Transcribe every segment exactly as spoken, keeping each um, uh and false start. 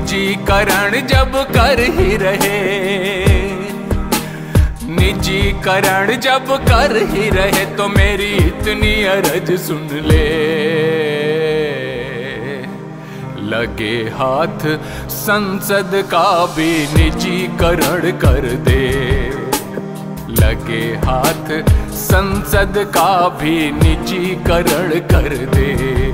निजीकरण जब कर ही रहे, निजीकरण जब कर ही रहे तो मेरी इतनी अर्ज सुन ले। लगे हाथ संसद का भी निजीकरण कर दे, लगे हाथ संसद का भी निजीकरण कर दे।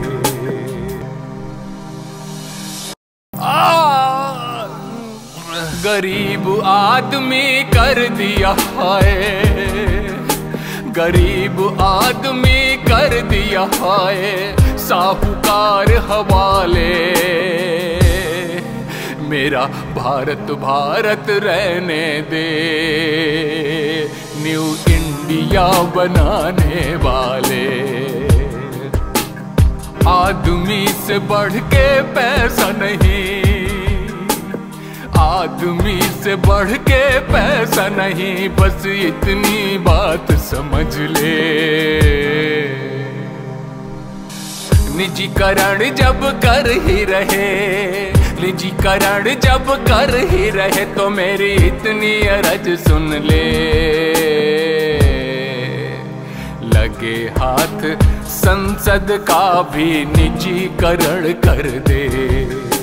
गरीब आदमी कर दिया है, गरीब आदमी कर दिया है साहूकार हवाले। मेरा भारत भारत रहने दे, न्यू इंडिया बनाने वाले। आदमी से बढ़ के पैसा नहीं, आदमी से बढ़ के पैसा नहीं, बस इतनी बात समझ ले। निजीकरण जब कर ही रहे, निजीकरण जब कर ही रहे तो मेरी इतनी अर्ज सुन ले। लगे हाथ संसद का भी निजीकरण कर दे।